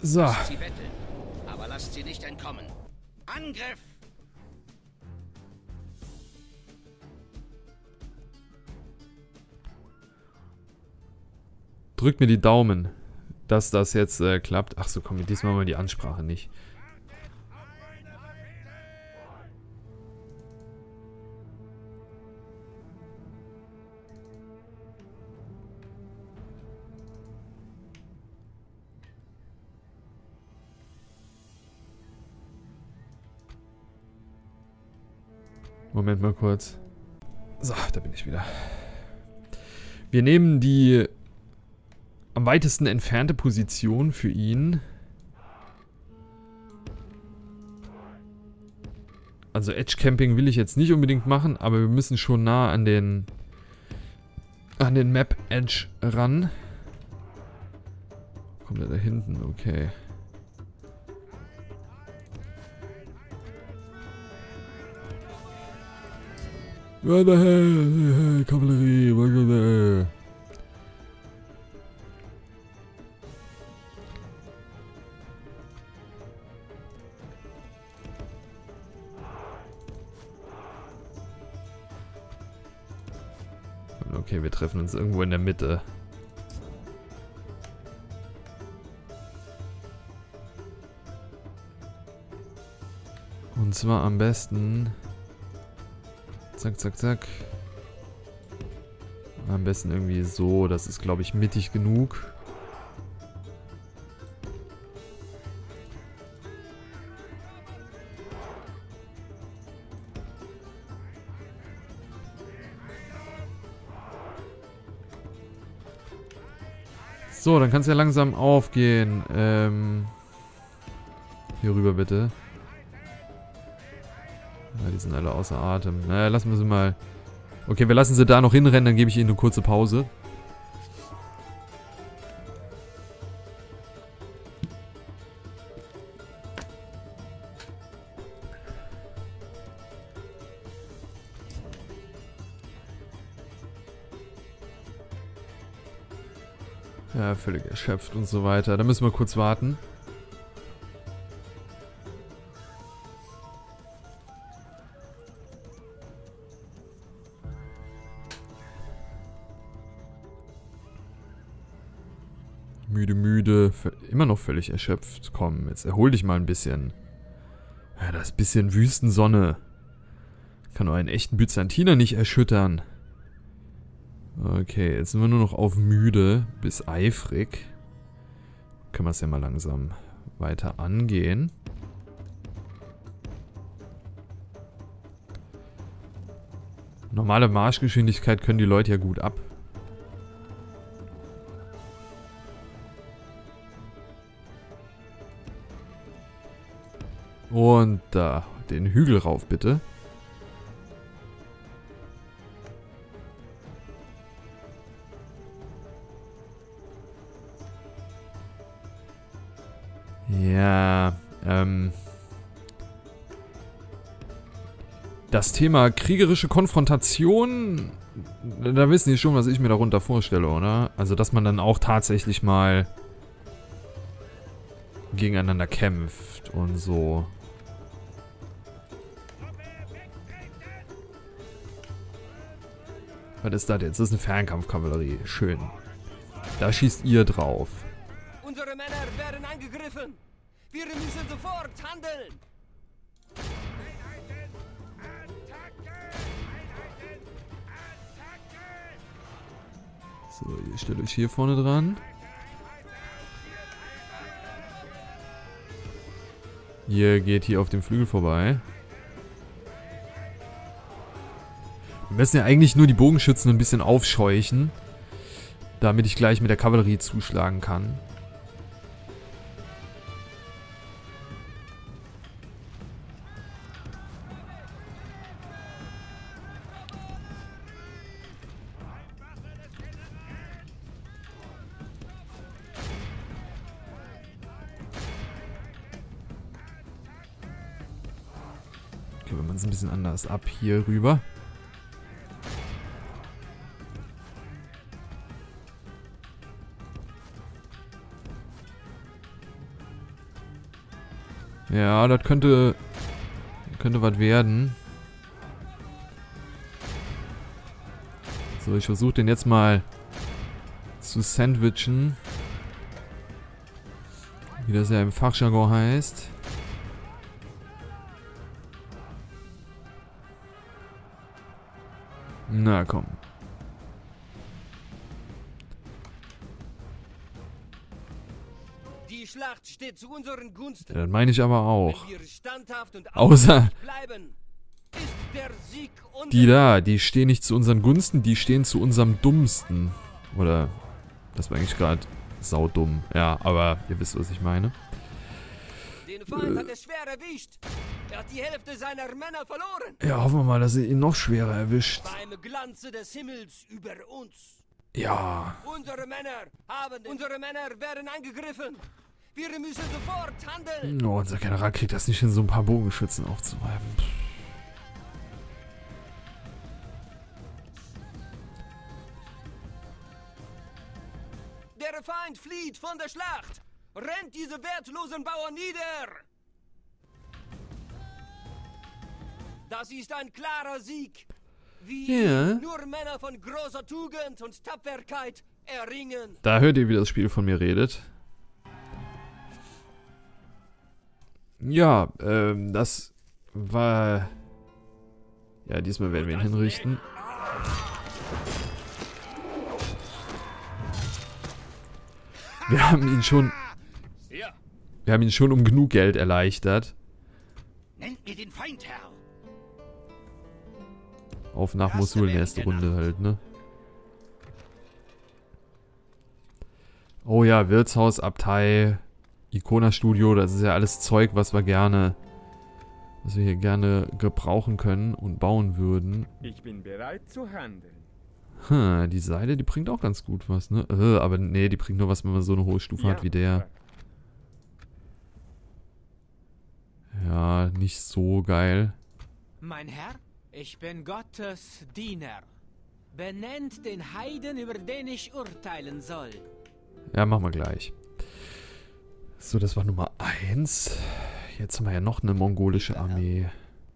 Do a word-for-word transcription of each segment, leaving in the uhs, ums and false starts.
So. Lasst sie betteln, aber lasst sie nicht entkommen. Angriff! Drückt mir die Daumen, dass das jetzt äh, klappt. Ach so, komm, diesmal mal die Ansprache nicht. Moment mal kurz. So, da bin ich wieder. Wir nehmen die am weitesten entfernte Position für ihn. Also Edge Camping will ich jetzt nicht unbedingt machen, aber wir müssen schon nah an den an den Map Edge ran. Kommt er da hinten? Okay. Kavallerie. Okay, wir treffen uns irgendwo in der Mitte. Und zwar am besten... Zack, zack, zack. Am besten irgendwie so. Das ist, glaube ich, mittig genug. So, dann kann es ja langsam aufgehen. Ähm, hier rüber bitte. Ja, die sind alle außer Atem. Naja, lassen wir sie mal. Okay, wir lassen sie da noch hinrennen, dann gebe ich ihnen eine kurze Pause. Ja, völlig erschöpft und so weiter. Da müssen wir kurz warten. Müde, müde. Immer noch völlig erschöpft. Komm, jetzt erhol dich mal ein bisschen. Ja, das bisschen Wüstensonne kann nur einen echten Byzantiner nicht erschüttern. Okay, jetzt sind wir nur noch auf müde bis eifrig. Können wir es ja mal langsam weiter angehen. Normale Marschgeschwindigkeit können die Leute ja gut ab. Und da, den Hügel rauf, bitte. Ja, ähm... das Thema kriegerische Konfrontation, da wissen die schon, was ich mir darunter vorstelle, oder? Also, dass man dann auch tatsächlich mal gegeneinander kämpft und so. Was ist das jetzt? Das ist eine Fernkampfkavallerie. Schön. Da schießt ihr drauf. Unsere Männer werden angegriffen. Wir müssen sofort handeln. So, ihr stellt euch hier vorne dran. Ihr geht hier auf dem Flügel vorbei. Wir müssen ja eigentlich nur die Bogenschützen ein bisschen aufscheuchen, damit ich gleich mit der Kavallerie zuschlagen kann. Okay, wir machen es ein bisschen anders ab hier rüber. Ja, das könnte... Könnte was werden. So, ich versuche den jetzt mal zu sandwichen. Wie das ja im Fachjargon heißt. Na komm. Die Schlacht steht zu unseren Gunsten. Ja, das meine ich aber auch. Wenn wir standhaft und Außer bleiben, ist der Sieg unser. die da, die stehen nicht zu unseren Gunsten, die stehen zu unserem Dummsten. Oder, das war eigentlich gerade saudumm. Ja, aber ihr wisst, was ich meine. Den Feind hat es schwer erwischt. Er hat die Hälfte seiner Männer verloren. Ja, hoffen wir mal, dass ihr ihn noch schwerer erwischt. Beim Glanze des Himmels über uns. Ja. Unsere Männer haben... Unsere Männer werden angegriffen. Wir müssen sofort handeln. Oh, unser General kriegt das nicht hin, so ein paar Bogenschützen aufzureiben. Der Feind flieht von der Schlacht. Rennt diese wertlosen Bauern nieder. Das ist ein klarer Sieg. Wie Ja. nur Männer von großer Tugend und Tapferkeit erringen. Da hört ihr, wie das Spiel von mir redet. Ja, ähm, das war... Ja, diesmal werden wir ihn hinrichten. Wir haben ihn schon... Ja, Wir haben ihn schon um genug Geld erleichtert. nennt mir den Feind, Herr. Auf nach Mosul in der ersten Runde halt, ne? Oh ja, Wirtshaus, Abtei, Icona-Studio, das ist ja alles Zeug, was wir gerne... Was wir hier gerne gebrauchen können und bauen würden. Ich bin bereit zu handeln. Hm, die Seile, die bringt auch ganz gut was, ne? Äh, aber nee, die bringt nur was, wenn man so eine hohe Stufe hat wie der. Ja, nicht so geil. Mein Herr, ich bin Gottes Diener. Benennt den Heiden, über den ich urteilen soll. Ja, machen wir gleich. So, das war Nummer eins. Jetzt haben wir ja noch eine mongolische Armee.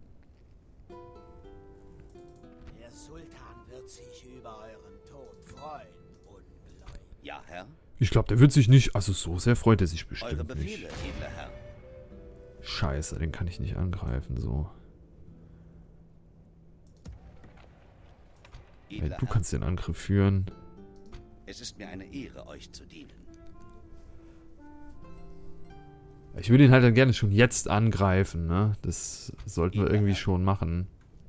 Der Sultan wird sich über euren Tod freuen, Ungläubig. Ja, Herr. Ich glaube, der wird sich nicht... Also so sehr freut er sich Eure bestimmt Befehle, nicht. edler Herr. Scheiße, den kann ich nicht angreifen, so. Hey, Edler du Herr. kannst den Angriff führen. Es ist mir eine Ehre, euch zu dienen. Ich würde ihn halt dann gerne schon jetzt angreifen, ne? Das sollten wir irgendwie schon machen.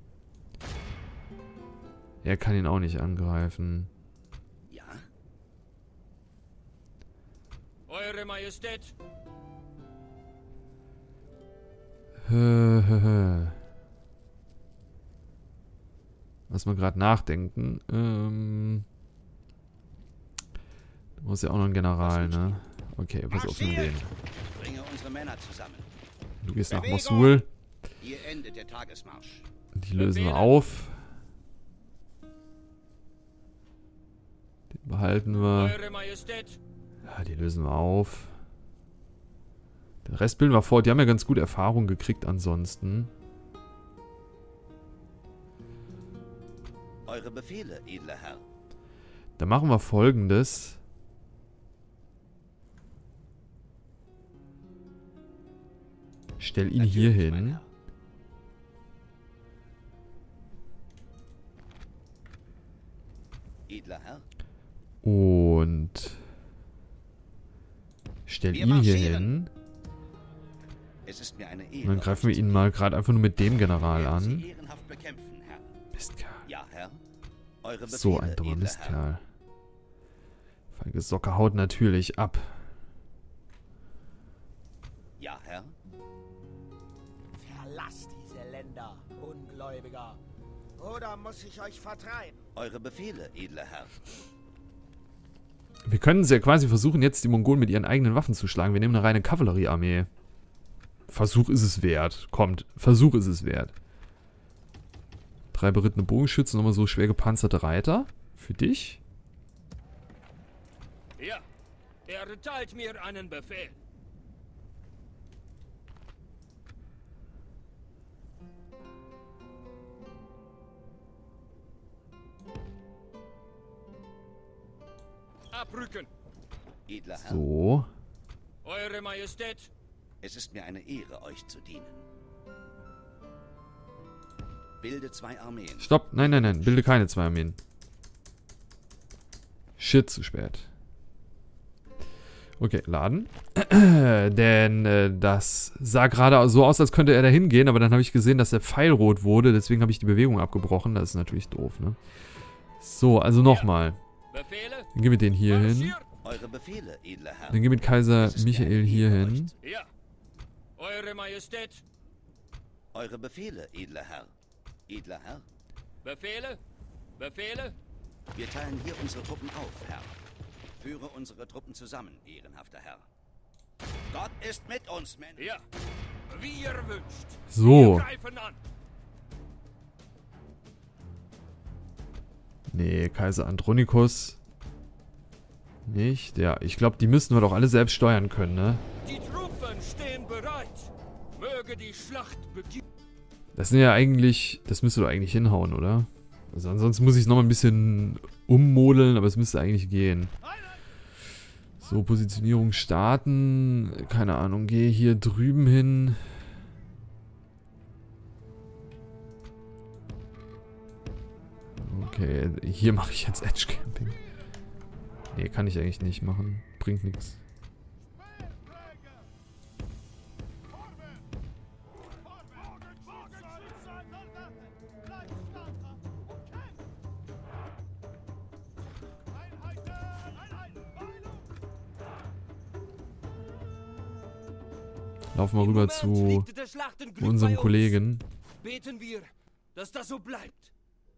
Er kann ihn auch nicht angreifen. Ja? Eure Majestät. Hö, hö, hö. Lass mal gerade nachdenken. Ähm... Du brauchst ja auch noch einen General, ne? Okay, pass auf nur den. Bringe unsere Männer zusammen. Du gehst nach Bewegung! Mosul. Hier endet der Tagesmarsch. Die lösen wir auf. Den behalten wir. Eure Majestät. Ja, die lösen wir auf. Den Rest bilden wir vor. Die haben ja ganz gut Erfahrung gekriegt ansonsten. Eure Befehle, edler Herr. Dann machen wir Folgendes. Stell ihn hier Natürlich, mein hin. Herr. Edler Herr. Und stell Wir ihn hier marschieren. hin. Es ist mir eine Ehre. Und dann greifen wir euch zu ihn mal gerade einfach nur mit dem General dienen. Werden an. Sie ehrenhaft bekämpfen, Herr. Mistkerl. Ja, Herr. Eure Befehle, So ein dummer edler Herr. Mistkerl. Feige Socke haut natürlich ab. Ja, Herr. Verlasst diese Länder, Ungläubiger. Oder muss ich euch vertreiben? Eure Befehle, edler Herr. Wir können ja quasi versuchen, jetzt die Mongolen mit ihren eigenen Waffen zu schlagen. Wir nehmen eine reine Kavalleriearmee. Versuch ist es wert. Kommt, Versuch ist es wert. Drei berittene Bogenschützen, nochmal so schwer gepanzerte Reiter. Für dich. Ja. Er erteilt mir einen Befehl. Abrücken. Edler Herr, So. Eure Majestät. es ist mir eine Ehre, euch zu dienen. Bilde zwei Armeen. Stopp. Nein, nein, nein. Bilde keine zwei Armeen. Shit, zu spät. Okay, laden. Denn äh, das sah gerade so aus, als könnte er da hingehen, aber dann habe ich gesehen, dass der Pfeil rot wurde, deswegen habe ich die Bewegung abgebrochen. Das ist natürlich doof, ne? So, also nochmal. Befehle. Dann gehen wir den hier hin. Marschiert. Eure Befehle, edler Herr. Dann gehen wir mit Kaiser Es ist mir Michael eine hier Ehre, hin. euch- Ja. Eure Majestät. Eure Befehle, edler Herr. Edler Herr, Befehle. Befehle. wir teilen hier unsere Truppen auf, Herr. Führe unsere Truppen zusammen, ehrenhafter Herr. Gott ist mit uns, Männer. Ja. Wie ihr wünscht. So. Wir greifen an. Nee, Kaiser Andronikos. Nicht? Ja, ich glaube, die müssten wir doch alle selbst steuern können, ne? Die Truppen stehen bereit. Möge die Schlacht beginnen. Das sind ja eigentlich... Das müsste doch eigentlich hinhauen, oder? Also ansonsten muss ich es nochmal ein bisschen ummodeln, aber es müsste eigentlich gehen. So, Positionierung starten. Keine Ahnung, gehe hier drüben hin. Okay, hier mache ich jetzt Edge Camping. Nee, kann ich eigentlich nicht machen. Bringt nichts. Laufen wir Im rüber Moment zu liegt der Schlachtenglück unserem bei uns. Kollegen. Beten wir, dass das so bleibt.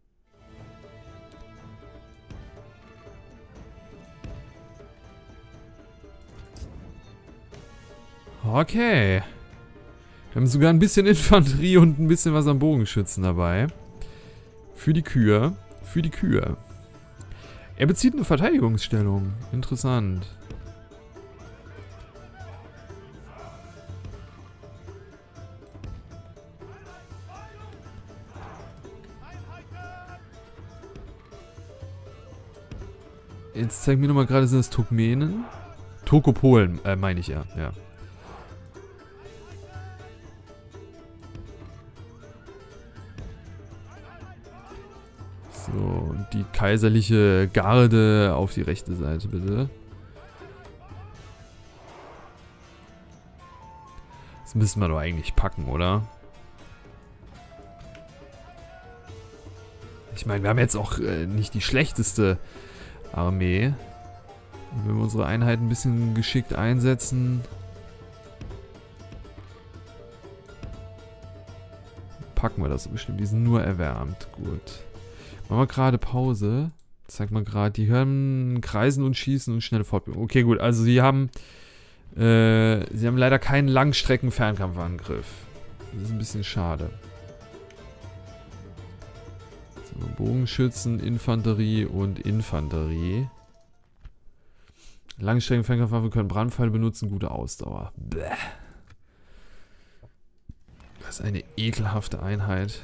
Okay. Wir haben sogar ein bisschen Infanterie und ein bisschen was am Bogenschützen dabei. Für die Kühe. Für die Kühe. Er bezieht eine Verteidigungsstellung. Interessant. Jetzt zeig mir nochmal gerade, sind das Turkmenen? Turkopolen, äh, meine ich ja, ja. So, und die kaiserliche Garde auf die rechte Seite, bitte. Das müssen wir doch eigentlich packen, oder? Ich meine, wir haben jetzt auch äh, nicht die schlechteste Armee. Und wenn wir unsere Einheiten ein bisschen geschickt einsetzen, packen wir das bestimmt. Die sind nur erwärmt. Gut. Machen wir gerade Pause. Zeig mal gerade, die hören kreisen und schießen und schnelle Fortbewegung. Okay, gut. Also sie haben äh, sie haben leider keinen Langstrecken-Fernkampfangriff. Das ist ein bisschen schade. So, Bogenschützen, Infanterie und Infanterie. Langstrecken-Fernkampfwaffe können Brandpfeile benutzen, gute Ausdauer. Bäh. Das ist eine ekelhafte Einheit.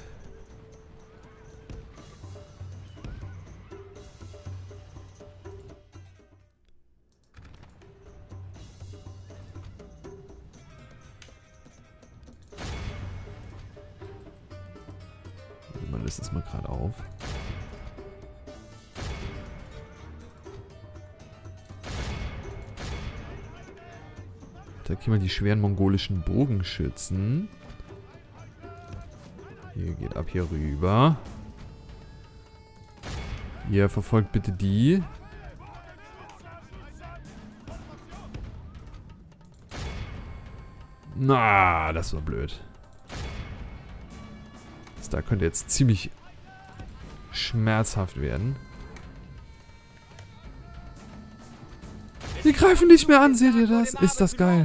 Man lässt es mal gerade auf. Attackieren wir die schweren mongolischen Bogenschützen. Hier geht ab hier rüber. Ihr verfolgt bitte die. Na, das war blöd. Das da könnte jetzt ziemlich schmerzhaft werden. Sie greifen nicht mehr an, seht ihr das? Ist das geil?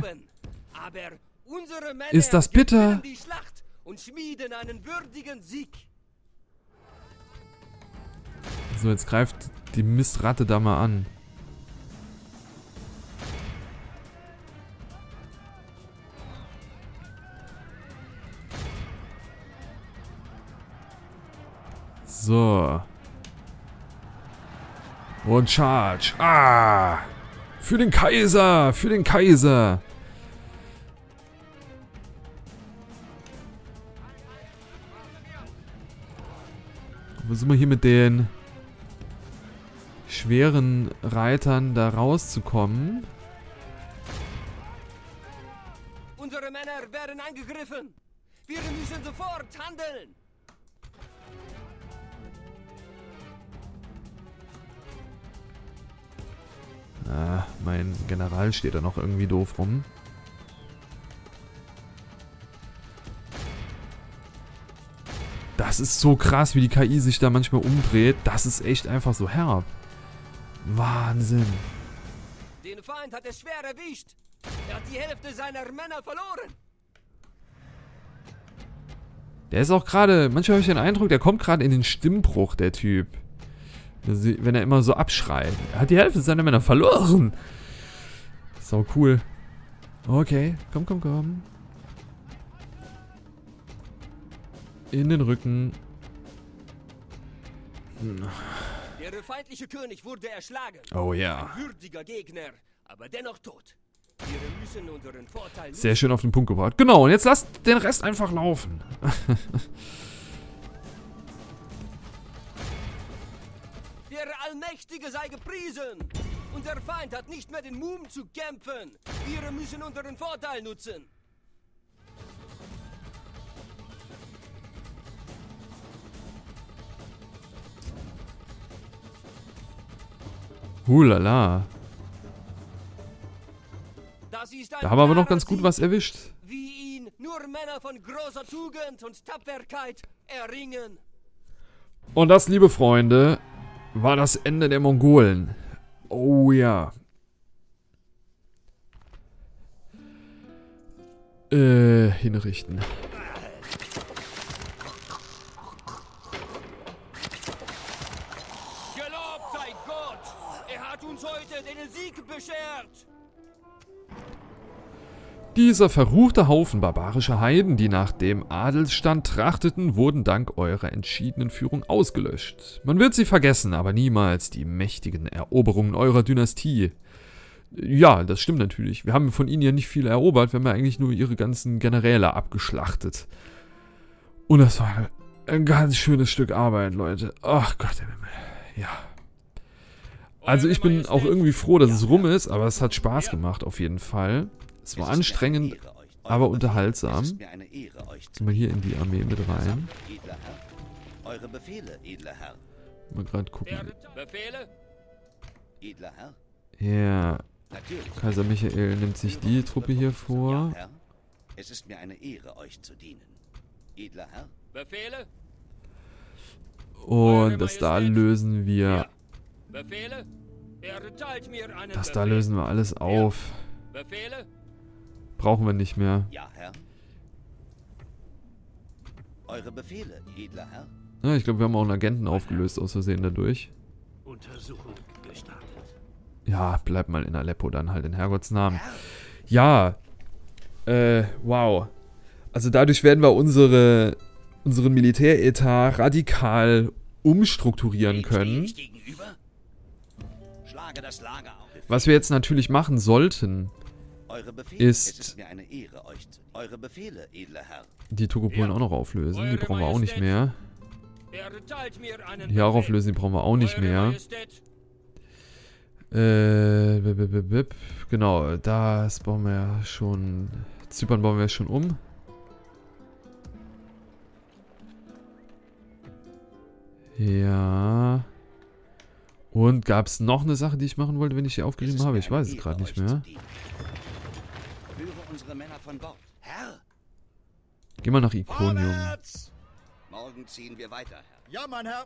Ist das bitter? Die Schlacht und schmieden einen würdigen Sieg. So, jetzt greift die Mistratte da mal an. So. Und Charge. Ah! Für den Kaiser! Für den Kaiser! Wo sind wir hier mit den schweren Reitern da rauszukommen? Unsere Männer werden angegriffen. Wir müssen sofort handeln. Ah, mein General steht da noch irgendwie doof rum. Das ist so krass, wie die K I sich da manchmal umdreht. Das ist echt einfach so herb. Wahnsinn. Den Feind hat es schwer erwischt. Er hat die Hälfte seiner Männer verloren. Der ist auch gerade, manchmal habe ich den Eindruck, der kommt gerade in den Stimmbruch, der Typ. Wenn er immer so abschreit. Er hat die Hälfte seiner Männer verloren. So cool. Okay, komm, komm, komm. In den Rücken. Hm. Der feindliche König wurde erschlagen. Oh ja. Ein würdiger Gegner, aber dennoch tot. Wir müssen unseren Vorteil Sehr schön auf den Punkt gebracht. Genau, und jetzt lasst den Rest einfach laufen. Der Allmächtige sei gepriesen. Unser Feind hat nicht mehr den Mumm zu kämpfen. Wir müssen unseren Vorteil nutzen. Hulala. Das ist ein Da haben wir aber noch klarer ganz gut Sieg, was erwischt. wie ihn nur Männer von großer Tugend und Tapferkeit erringen. Und das, liebe Freunde, war das Ende der Mongolen. Oh ja. Äh, hinrichten. Gelobt sei Gott! Er hat uns heute den Sieg beschert! Dieser verruchte Haufen barbarischer Heiden, die nach dem Adelsstand trachteten, wurden dank eurer entschiedenen Führung ausgelöscht. Man wird sie vergessen, aber niemals die mächtigen Eroberungen eurer Dynastie. Ja, das stimmt natürlich. Wir haben von ihnen ja nicht viel erobert, wir haben ja eigentlich nur ihre ganzen Generäle abgeschlachtet. Und das war ein ganz schönes Stück Arbeit, Leute. Ach Gott im Himmel. Ja. Also ich bin auch irgendwie froh, dass es rum ist, aber es hat Spaß gemacht auf jeden Fall. Es war anstrengend, aber unterhaltsam. Gehen wir hier in die Armee mit rein. Eure Befehle, edler Herr. Mal gerade gucken. Befehle? Edler Herr. Ja, Natürlich. Kaiser Michael nimmt sich die Truppe hier vor. Ja, Herr. Es ist mir eine Ehre, euch zu dienen. Edler Herr. Befehle? Und das da lösen wir. Befehle? Erteilt mir einen Das da Befehl. lösen wir alles auf. Befehle? Brauchen wir nicht mehr. Ja, Herr. Eure Befehle, edler Herr. Ja, ich glaube, wir haben auch einen Agenten aufgelöst aus Versehen dadurch. Untersuchung gestartet. Ja, bleib mal in Aleppo dann halt in Herrgotts Namen. Ja. Äh, wow. Also dadurch werden wir unsere, unseren Militäretat radikal umstrukturieren können. Stehe ich gegenüber? Schlage das Lager auf. Was wir jetzt natürlich machen sollten, Eure Befehle. ist- Es ist mir eine Ehre, euch zu... Eure Befehle, edler Herr. die Togopolen auch noch auflösen. Die brauchen wir auch nicht mehr. Erteilt mir einen Die auch Befehl. auflösen, die brauchen wir auch nicht Eure mehr. Majestät. Äh, bip, bip, bip, bip. Genau, das bauen wir ja schon. Zypern bauen wir schon um. Ja. Und gab es noch eine Sache, die ich machen wollte, wenn ich die Es aufgeschrieben ist habe? mir Ich eine weiß es Ehre, gerade nicht euch zu mehr. dienen. Führe unsere Männer von Bord. Herr! Geh mal nach Iconium. Morgen ziehen wir weiter, Herr. Ja, mein Herr.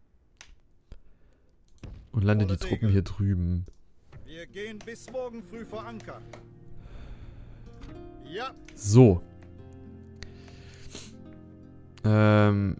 Und lande die Volle Truppen Segel. hier drüben. Wir gehen bis morgen früh vor Anker. Ja. So. Ähm.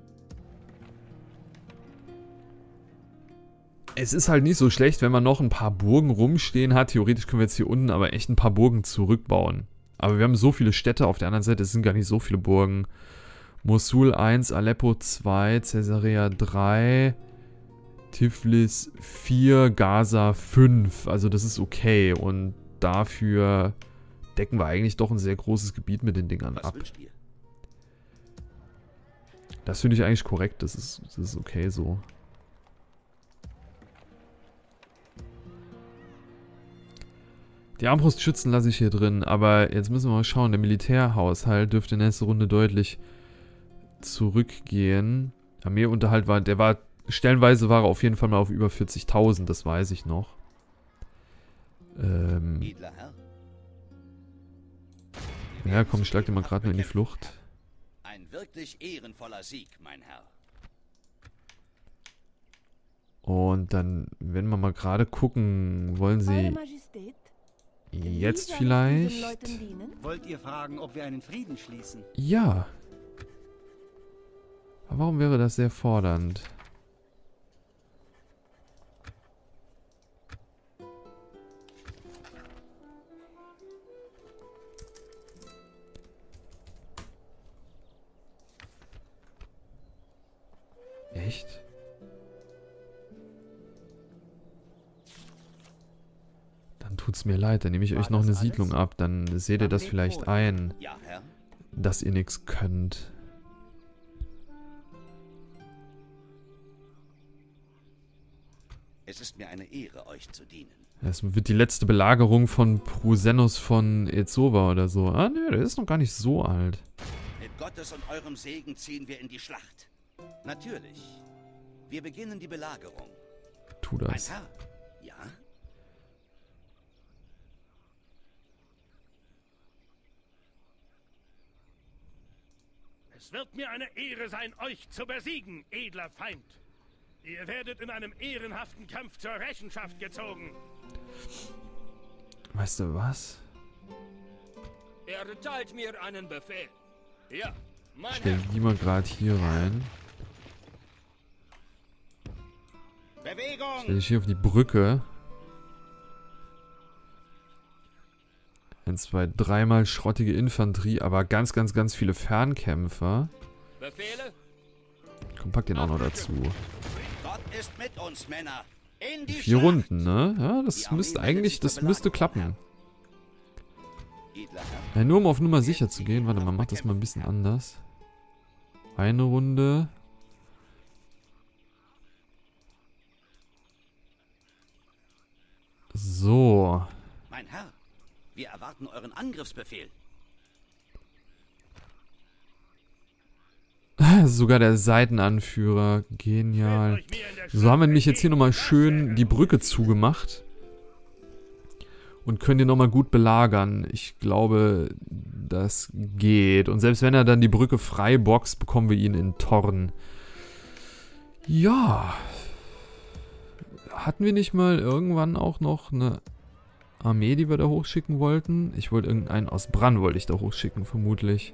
Es ist halt nicht so schlecht, wenn man noch ein paar Burgen rumstehen hat. Theoretisch können wir jetzt hier unten aber echt ein paar Burgen zurückbauen. Aber wir haben so viele Städte auf der anderen Seite, es sind gar nicht so viele Burgen. Mosul eins, Aleppo zwei, Caesarea drei, Tiflis vier, Gaza fünf. Also das ist okay. Und dafür decken wir eigentlich doch ein sehr großes Gebiet mit den Dingern Was ab. wünscht ihr? Das finde ich eigentlich korrekt. Das ist, das ist okay so. Die Armbrustschützen lasse ich hier drin, aber jetzt müssen wir mal schauen. Der Militärhaushalt dürfte nächste Runde deutlich zurückgehen. Armeeunterhalt war, der war, stellenweise war er auf jeden Fall mal auf über vierzigtausend, das weiß ich noch. Ähm, Edler Herr. Wir ja, werden komm, zu ich schlag dir mal ehrenhaft gerade nur in die bekämpfen, Flucht. Herr. Ein wirklich ehrenvoller Sieg, mein Herr. Und dann werden wir mal gerade gucken, wollen Eure sie Majestät, jetzt wie soll ich vielleicht? diesen Leuten dienen? Wollt ihr fragen, ob wir einen Frieden schließen? Ja. Aber warum wäre das sehr fordernd? Echt? Dann tut's mir leid, dann nehme ich War euch noch das eine alles? Siedlung ab, dann seht ihr Dann das lebt vielleicht wohl. ein, Ja, Herr. dass ihr nichts könnt. Es ist mir eine Ehre, euch zu dienen. Es wird die letzte Belagerung von Prusenos von Ezova oder so. Ah, ne, der ist noch gar nicht so alt. Mit Gottes und eurem Segen ziehen wir in die Schlacht. Natürlich. Wir beginnen die Belagerung. Tu Mein das. Herr. Ja? Es wird mir eine Ehre sein, euch zu besiegen, edler Feind. Ihr werdet in einem ehrenhaften Kampf zur Rechenschaft gezogen. Weißt du was? Er erteilt mir einen Befehl. Ja, mein Stell Herr. die mal gerade hier rein. Bewegung! Stell dich hier auf die Brücke. Ein, zwei, dreimal schrottige Infanterie, aber ganz, ganz, ganz viele Fernkämpfer. Befehle? Komm, pack den auch noch dazu. Gott ist mit uns, Männer. In die Vier Schlacht. Runden, ne? Ja, das Die Armee müsste meldet eigentlich, sich zur das müsste Belagerung, klappen. Edler Herr. Ja, nur um auf Nummer sicher zu gehen. Warte mal, mach das mal ein bisschen anders. Eine Runde. So. Mein Herr, wir erwarten euren Angriffsbefehl. Sogar der Seitenanführer. Genial. So haben wir nämlich jetzt hier nochmal schön die Brücke zugemacht. Und können den nochmal gut belagern. Ich glaube, das geht. Und selbst wenn er dann die Brücke frei boxt, bekommen wir ihn in Torn. Ja. Hatten wir nicht mal irgendwann auch noch eine Armee, die wir da hochschicken wollten? Ich wollte irgendeinen aus Bran wollte ich da hochschicken, vermutlich.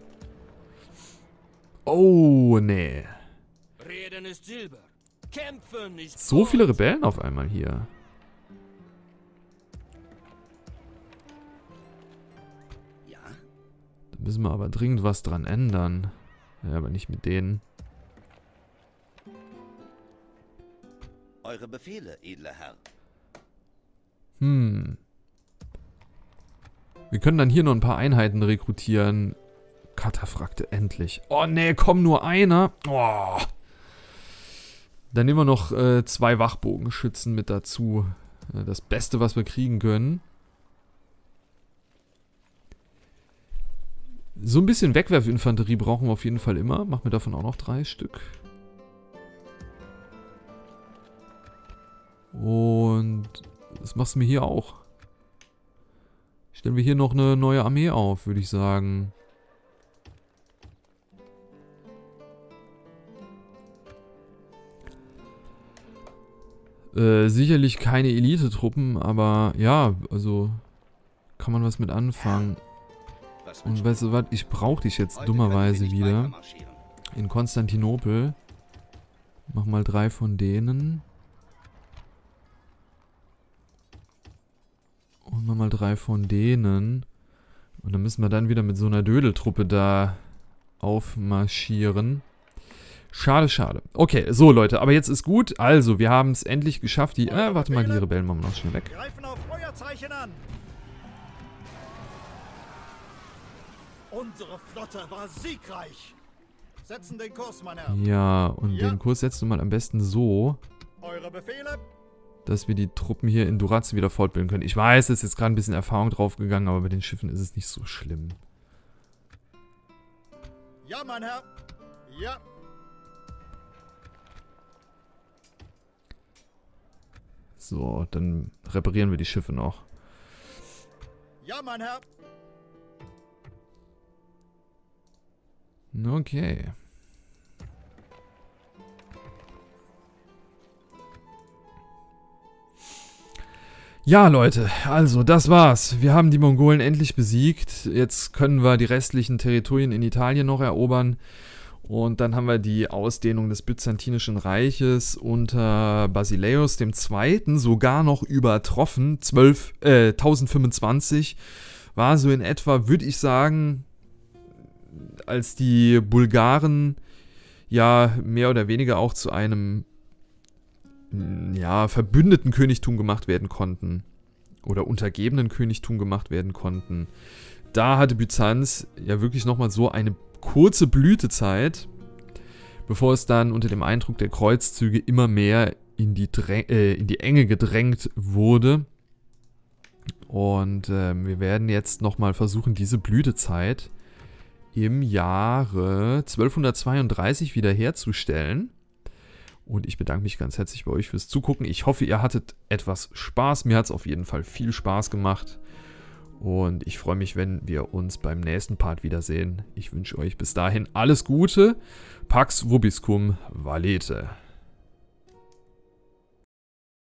Oh, nee. Reden ist Silber. Kämpfen ist So Gold. viele Rebellen auf einmal hier. Ja? Da müssen wir aber dringend was dran ändern. Ja, aber nicht mit denen. Eure Befehle, edler Herr. Hm. Wir können dann hier noch ein paar Einheiten rekrutieren. Kataphrakte, endlich. Oh, nee, komm, nur einer. Oh. Dann nehmen wir noch äh, zwei Wachbogenschützen mit dazu. Äh, das Beste, was wir kriegen können. So ein bisschen Wegwerfinfanterie brauchen wir auf jeden Fall immer. Machen wir davon auch noch drei Stück. Und das machst du mir hier auch. Stellen wir hier noch eine neue Armee auf, würde ich sagen. Äh, sicherlich keine Elite-Truppen, aber ja, also kann man was mit anfangen. Was Und wünscht weißt du was, ich brauche dich jetzt Heute können dummerweise wir nicht wieder weitermarschieren. in Konstantinopel. Mach mal drei von denen. Und nochmal drei von denen. Und dann müssen wir dann wieder mit so einer Dödeltruppe da aufmarschieren. Schade, schade. Okay, so Leute, aber jetzt ist gut. Also, wir haben es endlich geschafft. Die, äh, warte mal, die Rebellen machen wir noch schnell weg. Greifen auf euer Zeichen an. Unsere Flotte war siegreich. Setzen den Kurs, mein Herr. Ja, und Ja. den Kurs setzt du mal am besten so, Eure Befehle? dass wir die Truppen hier in Durazzo wieder fortbilden können. Ich weiß, es ist jetzt gerade ein bisschen Erfahrung draufgegangen, aber bei den Schiffen ist es nicht so schlimm. Ja, mein Herr. Ja. So, dann reparieren wir die Schiffe noch. Ja, mein Herr. Okay. Ja, Leute, also das war's. Wir haben die Mongolen endlich besiegt. Jetzt können wir die restlichen Territorien in Italien noch erobern. Und dann haben wir die Ausdehnung des Byzantinischen Reiches unter Basileus der Zweite sogar noch übertroffen. zwölf, äh, tausendfünfundzwanzig war so in etwa, würde ich sagen, als die Bulgaren ja mehr oder weniger auch zu einem ja, verbündeten Königtum gemacht werden konnten oder untergebenen Königtum gemacht werden konnten. Da hatte Byzanz ja wirklich nochmal so eine kurze Blütezeit, bevor es dann unter dem Eindruck der Kreuzzüge immer mehr in die, Dräng äh, in die Enge gedrängt wurde. Und äh, wir werden jetzt nochmal versuchen, diese Blütezeit im Jahre zwölfhundertzweiunddreißig wiederherzustellen. Und ich bedanke mich ganz herzlich bei euch fürs Zugucken. Ich hoffe, ihr hattet etwas Spaß. Mir hat es auf jeden Fall viel Spaß gemacht. Und ich freue mich, wenn wir uns beim nächsten Part wiedersehen. Ich wünsche euch bis dahin alles Gute. Pax vobiscum valete.